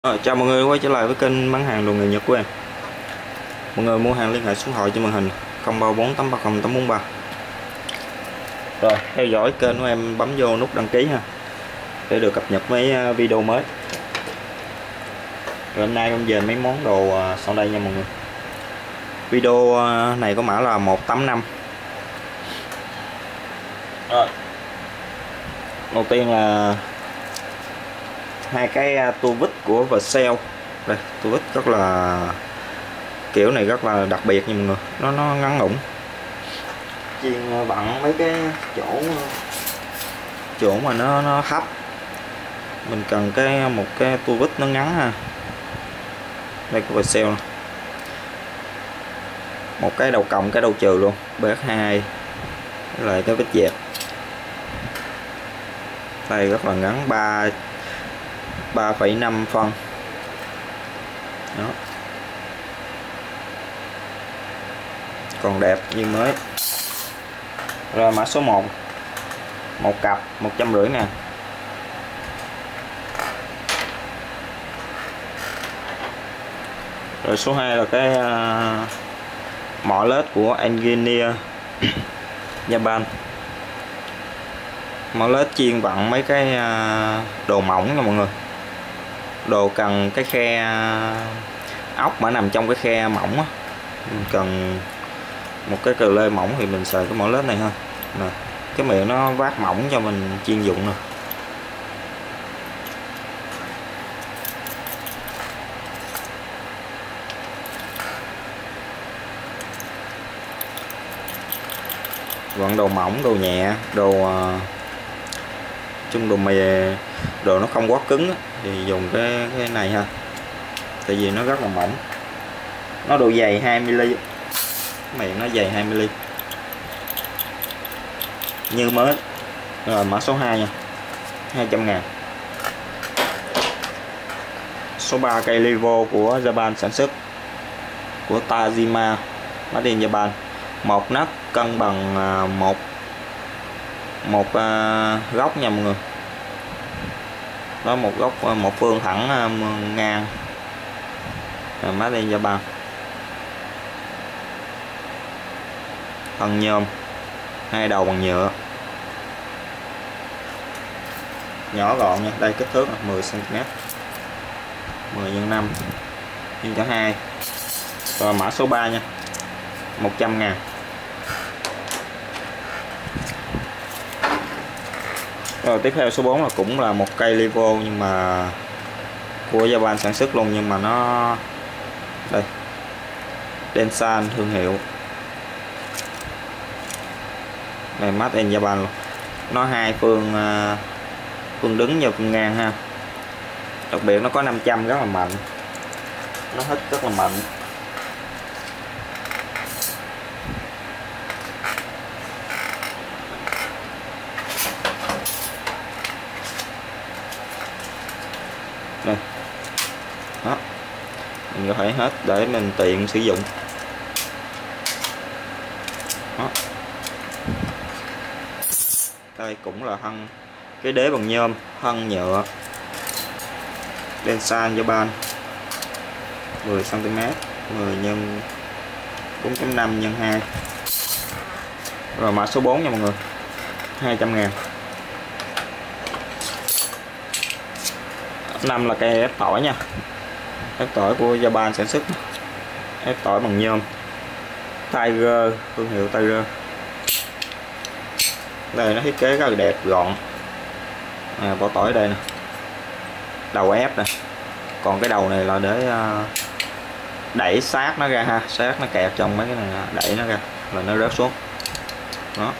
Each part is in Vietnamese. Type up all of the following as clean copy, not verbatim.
Chào mọi người quay trở lại với kênh bán hàng đồ nghề Nhật của em. Mọi người mua hàng liên hệ số điện thoại trên màn hình 0348308843. Rồi theo dõi kênh của em, bấm vô nút đăng ký ha để được cập nhật mấy video mới. Rồi hôm nay em về mấy món đồ sau đây nha mọi người. Video này có mã là 185. Rồi đầu tiên là hai cái tua vít của Vercel. Đây, tua vít rất là kiểu này rất là đặc biệt nha mọi người, nó ngắn ngủn, chuyên bằng mấy cái chỗ mà nó thấp, mình cần một cái tua vít nó ngắn ha. Đây của Vercel, một cái đầu cộng cái đầu trừ luôn, BS2 lại cái vít dẹt. Đây rất là ngắn, 3,5 phân đó, còn đẹp như mới. Rồi mã số 1, một cặp 150.000. Rồi số 2 là cái mỏ led của Engineer Japan. Mỏ led chuyên vặn mấy cái đồ mỏng nha mọi người, đồ cần cái khe ốc mà nằm trong cái khe mỏng á, mình cần một cái cờ lê mỏng thì mình xài cái mỏ led này ha. Nè, cái miệng nó vát mỏng cho mình chuyên dụng nè. Vặn đồ mỏng, đồ nhẹ, đồ chung đồ mè, đồ nó không quá cứng á, thì dùng cái này ha, tại vì nó rất là mỏng, nó độ dày 2mm, miệng nó dày 2mm như mới. Rồi mã số 2 nha, 200.000. Số 3 cây Levo của Japan sản xuất, của Tajima, made in Japan. Một nắp cân bằng một góc nha mọi người, đó, một góc một phương thẳng ngang, made in Japan. Thân nhôm, hai đầu bằng nhựa, nhỏ gọn nha. Đây kích thước là 10cm, 10x5 nhưng cả 2. Rồi mã số 3 nha, 100.000. Rồi tiếp theo số 4 là cũng là một cây Levo nhưng mà của Japan sản xuất luôn, nhưng mà nó đây, Densan thương hiệu, này made in Japan luôn. Nó hai phương đứng và phương ngang ha. Đặc biệt nó có 500 rất là mạnh, nó hít rất là mạnh. Đây đó, mình có thể hết để mình tiện sử dụng đó. Đây cũng là thân, cái đế bằng nhôm, thân nhựa, Densan Japan, 10cm, 10x4.5x2. Rồi mã số 4 nha mọi người, 200.000. 5 là cây ép tỏi nha, ép tỏi của Japan sản xuất, ép tỏi bằng nhôm, Tiger, thương hiệu Tiger. Đây nó thiết kế rất là đẹp, gọn. Vỏ tỏi đây nè, đầu ép nè, còn cái đầu này là để đẩy xác nó ra ha, xác nó kẹt trong mấy cái này, đẩy nó ra là nó rớt xuống đó.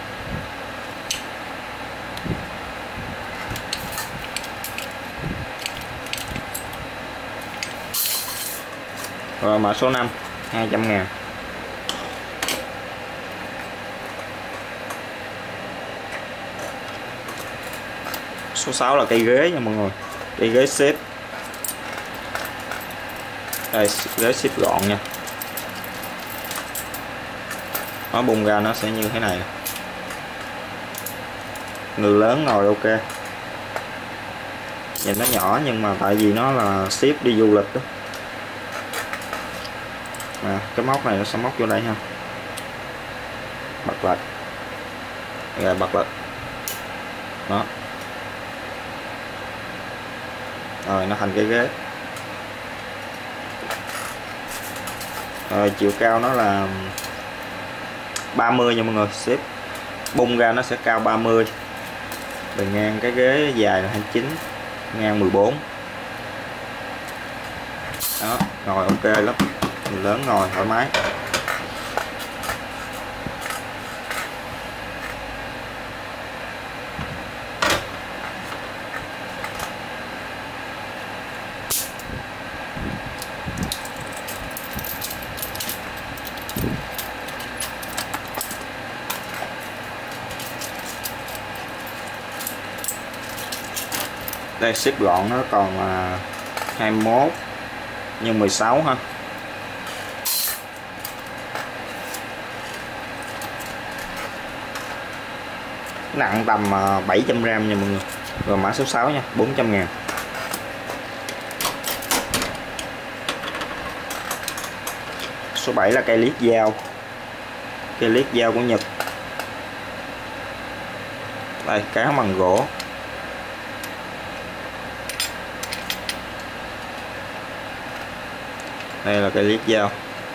Rồi mã số 5, 200.000. Số 6 là cây ghế nha mọi người, cây ghế xếp. Đây, ghế xếp gọn nha, nó bung ra nó sẽ như thế này. Người lớn ngồi ok, Nhìn nó nhỏ nhưng mà tại vì nó là ship đi du lịch đó. Cái móc này nó sẽ móc vô đây ha, bật lại rồi bật lại đó, rồi nó thành cái ghế. Rồi chiều cao nó là 30 nha mọi người, ship bung ra nó sẽ cao 30. Bề ngang cái ghế dài là 29, ngang 14 đó, ngồi ok lắm, người lớn ngồi thoải mái. Đây ship gọn nó còn 21 nhân 16 ha. Nặng tầm 700g nha mọi người. Rồi mã số 6 nha, 400.000. Số 7 là cây liếc dao. Cây liếc dao của Nhật. Đây, cá bằng gỗ. Đây là cây liếc dao.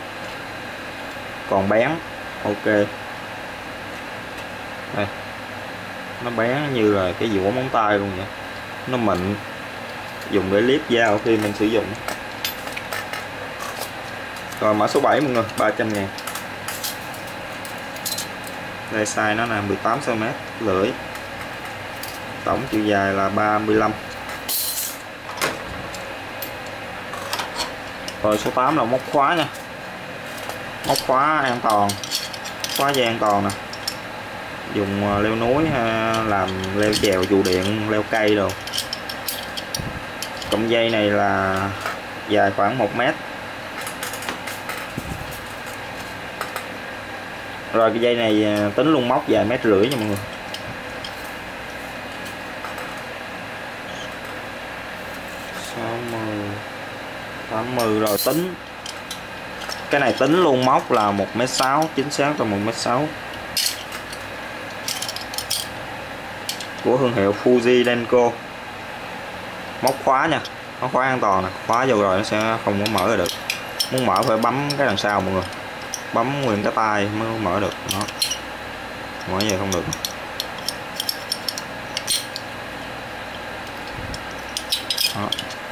Còn bén, ok. Đây. Nó bén như là cái dũa móng tay luôn vậy. Nó mịn. Dùng để liếc dao khi mình sử dụng. Rồi mã số 7 mọi người, 300.000. Đây size nó là 18cm, lưỡi. Tổng chiều dài là 35. Rồi số 8 là móc khóa nha. Móc khóa an toàn. Khóa dây an toàn nè. Dùng leo núi làm leo chèo, trụ điện, leo cây rồi. Cọng dây này là dài khoảng 1 mét. Rồi cái dây này tính luôn móc dài 1,5 mét nha mọi người. Rồi tính cái này tính luôn móc là 1,6 m, chính xác là 1,6 m. Của thương hiệu Fuji Denko. Móc khóa nha, móc khóa an toàn nè, khóa vô rồi nó sẽ không có mở ra được. Muốn mở phải bấm cái đằng sau mọi người, bấm nguyên cái tay mới mở được đó. Mở vậy không được. Đó.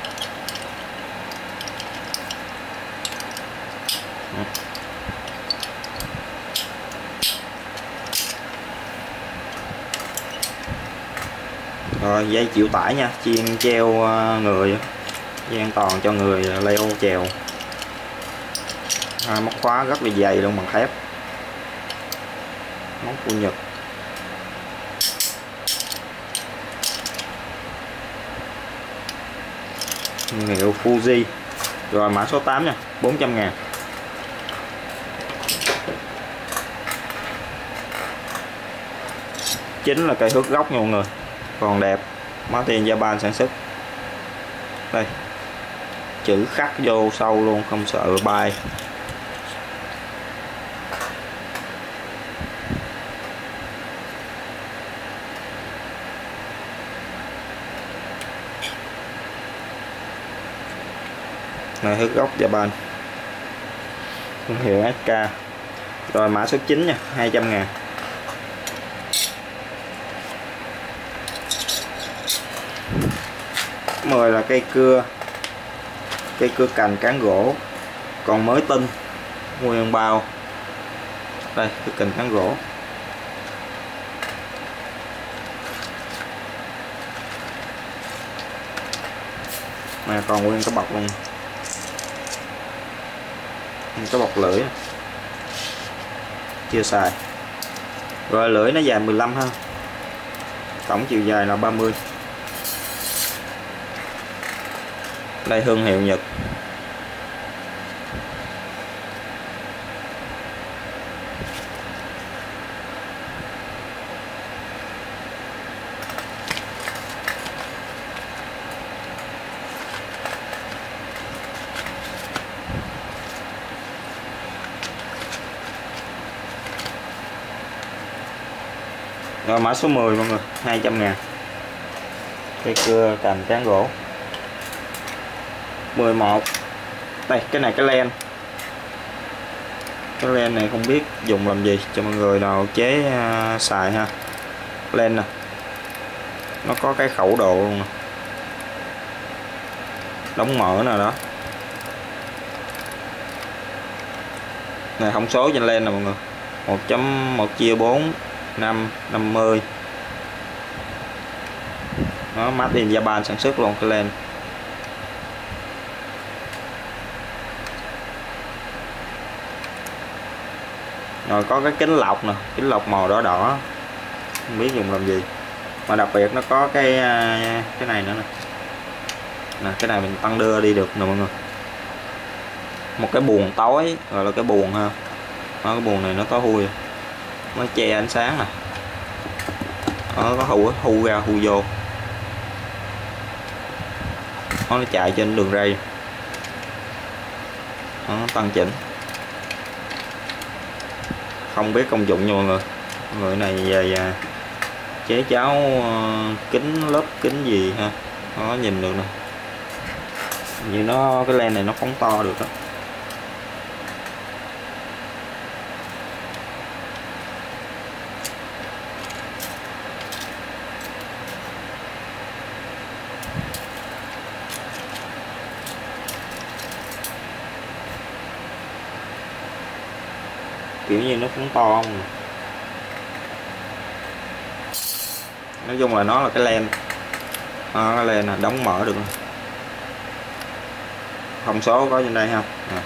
Rồi dây chịu tải nha, chuyên treo người, dây an toàn cho người leo trèo. Móc khóa rất là dày luôn, bằng thép, móc của Nhật. Hiệu Fuji. Rồi mã số 8 nha, 400.000. Chính là cây hớt gốc nha mọi người, còn đẹp, mã tiền Japan sản xuất. Đây, chữ khắc vô sâu luôn, không sợ bay. Này hớt gốc Japan, thương hiệu SK. Rồi mã số 9 nha, 200.000. Mời là cây cưa cành cán gỗ, còn mới tinh, nguyên bao. Đây, cái cành cán gỗ. Mà còn nguyên cái bọc luôn, cái bọc lưỡi chưa xài. Rồi lưỡi nó dài 15 ha, tổng chiều dài là 30. Đây thương hiệu Nhật. Rồi mã số 10 mọi người, 200.000. Cây cưa cành cán gỗ. 11. Đây, cái này cái len. Cái len này không biết dùng làm gì, cho mọi người nào chế xài ha. Len nè, nó có cái khẩu độ luôn nè, đóng mở nè đó. Này thông số trên len nè mọi người, 1.1/4 5 50. Nó made in Japan sản xuất luôn cái len. Rồi có cái kính lọc nè, kính lọc màu đỏ đỏ, không biết dùng làm gì, mà đặc biệt nó có cái này nữa nè. Nè, cái này mình tăng đưa đi được nè mọi người. Một cái buồng tối, gọi là cái buồng ha. Đó, cái buồng này nó tối hui, nó che ánh sáng nè. Đó, có hu ra hu vô. Đó, nó chạy trên đường ray. Đó, tăng chỉnh. Không biết công dụng nha mọi người. Người này về chế cháo kính lớp kính gì ha. Nó nhìn được nè. Như nó cái len này nó phóng to được đó. Kiểu như nó phóng to không. Nói chung là nó là cái len. Cái len là đóng mở được. Thông số có trên đây không?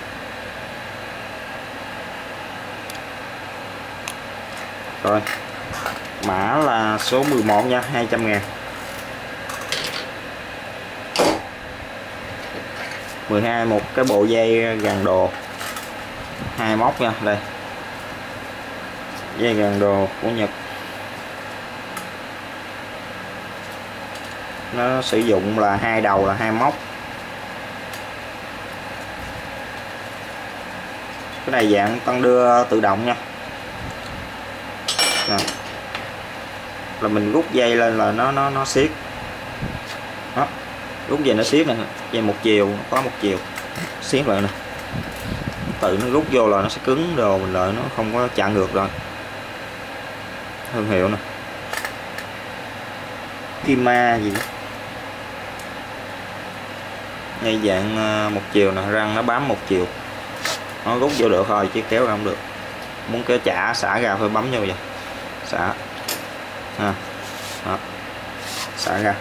Rồi mã là số 11 nha, 200.000. 12 một cái bộ dây gàn đồ 2 móc nha. Đây, dây gàn đồ của Nhật. Nó sử dụng là 2 đầu là 2 móc. Cái này dạng tăng đưa tự động nha. Nè. Là mình rút dây lên là nó siết. Đó. Rút dây nó siết nè, dây một chiều, có một chiều. Siết lại nè. Tự nó rút vô là nó sẽ cứng đồ mình lại, nó không có chặn ngược rồi. Thương hiệu nè. Kima gì đó. Dây dạng một chiều nè, răng nó bám một chiều. Nó rút vô được thôi chứ kéo ra không được. Muốn kéo xả ra phải bấm vô vậy. Xả. Đó. Xả ra.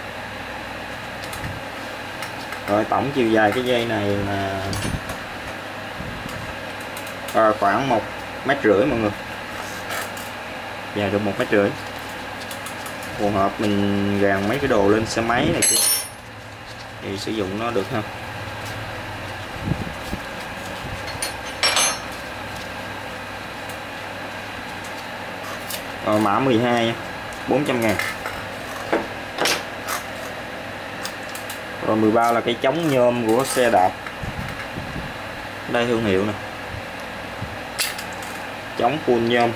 Rồi tổng chiều dài cái dây này là khoảng 1,5 mét mọi người. Dài được 1,5 mét. Phù hợp mình gàn mấy cái đồ lên xe máy này kia thì sử dụng nó được ha. Rồi mã 12 nha, 400.000. Rồi 13 là cái chống nhôm của xe đạp. Đây thương hiệu nè. Chống phun nhôm.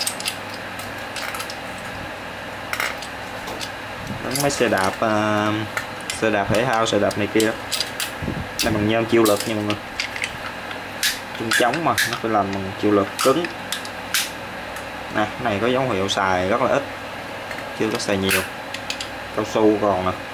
Mấy xe đạp thể thao, xe đạp này kia. Đây bằng nhôm chịu lực nha mọi người. Chung chống mà nó phải làm bằng chịu lực cứng. Nè, cái này có dấu hiệu xài rất là ít, chưa có xài nhiều. Cao su còn nè.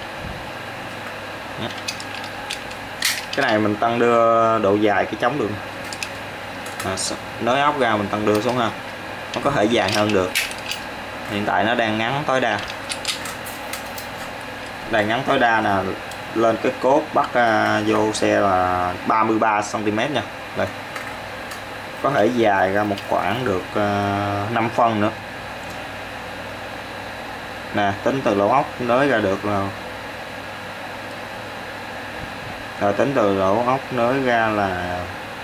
Cái này mình tăng đưa độ dài cái chống được. Nới ốc ra mình tăng đưa xuống ha, nó có thể dài hơn được. Hiện tại nó đang ngắn tối đa. Đây ngắn tối đa nè, lên cái cốt bắt vô xe là 33 cm nha. Đây, có thể dài ra một khoảng được 5 phân nữa nè. Tính từ lỗ ốc nới ra được là, rồi tính từ lỗ ốc nới ra là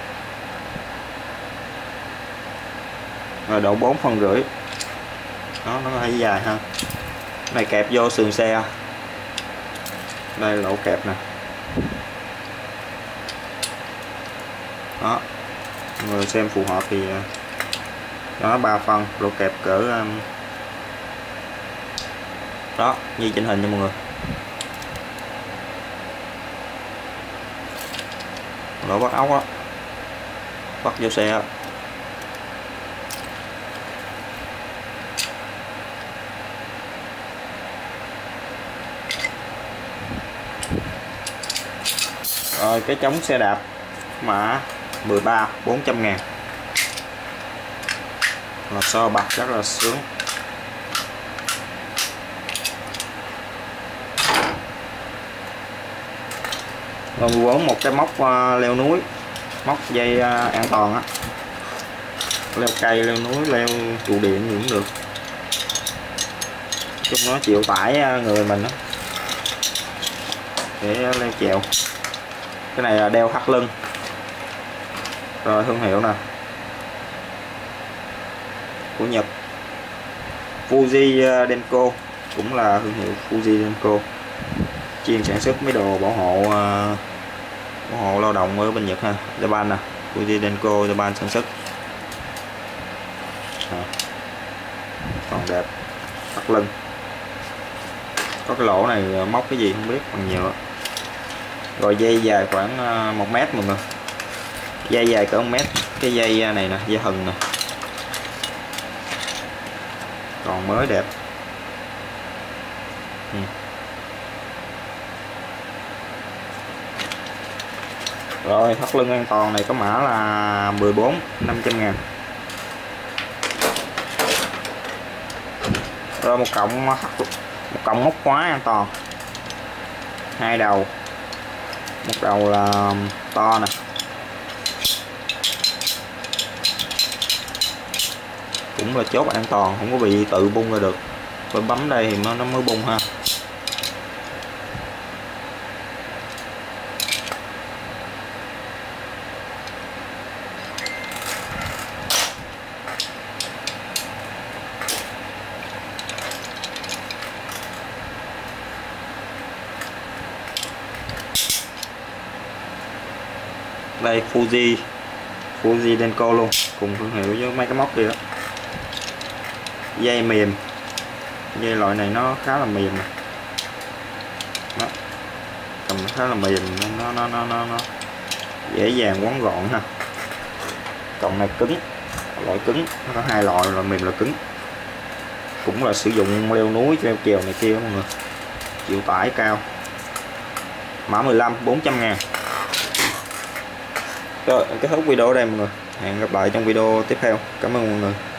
rồi độ 4,5 phân. Đó, nó có thể dài hơn. Này kẹp vô sườn xe. Đây lỗ kẹp nè. Đó, người xem phù hợp thì đó 3 phân, lỗ kẹp cỡ Đó, như trên hình nha mọi người. Lỗ bắt ốc á, bắt vô xe á. Rồi cái chống xe đạp mã 13 400.000, là so bạc rất là sướng. Rồi 14 một cái móc leo núi, móc dây an toàn á, leo cây, leo núi, leo trụ điện gì cũng được, chung nó chịu tải người mình đó, để leo trèo. Cái này là đeo thắt lưng. Rồi thương hiệu nè, của Nhật, Fuji Denko, cũng là thương hiệu Fuji Denko, chuyên sản xuất mấy đồ bảo hộ lao động ở bên Nhật ha. Japan nè, Fuji Denko Japan sản xuất. Còn đẹp, thắt lưng. Có cái lỗ này móc cái gì không biết, bằng nhựa. Rồi dây dài khoảng 1 mét mọi người, dây dài cỡ 1 mét. Cái dây này nè, dây hừng nè, còn mới đẹp. Rồi thắt lưng an toàn này có mã là 14 500.000. Rồi một cọng móc khóa an toàn, 2 đầu, một đầu là to nè, cũng là chốt an toàn, không có bị tự bung ra được, phải bấm đây thì nó mới bung ha. Đây Fuji Denko luôn, cùng thương hiệu với mấy cái móc kia đó. Dây mềm, dây loại này nó khá là mềm nè. Đó, cầm nó khá là mềm, nó dễ dàng quấn gọn ha. Cọng này cứng, loại cứng, nó có 2 loại, loại mềm, loại cứng. Cũng là sử dụng leo núi, leo trèo này kia mọi người, chịu tải cao. Mã 15 400.000. Rồi kết thúc video ở đây mọi người, hẹn gặp lại trong video tiếp theo. Cảm ơn mọi người.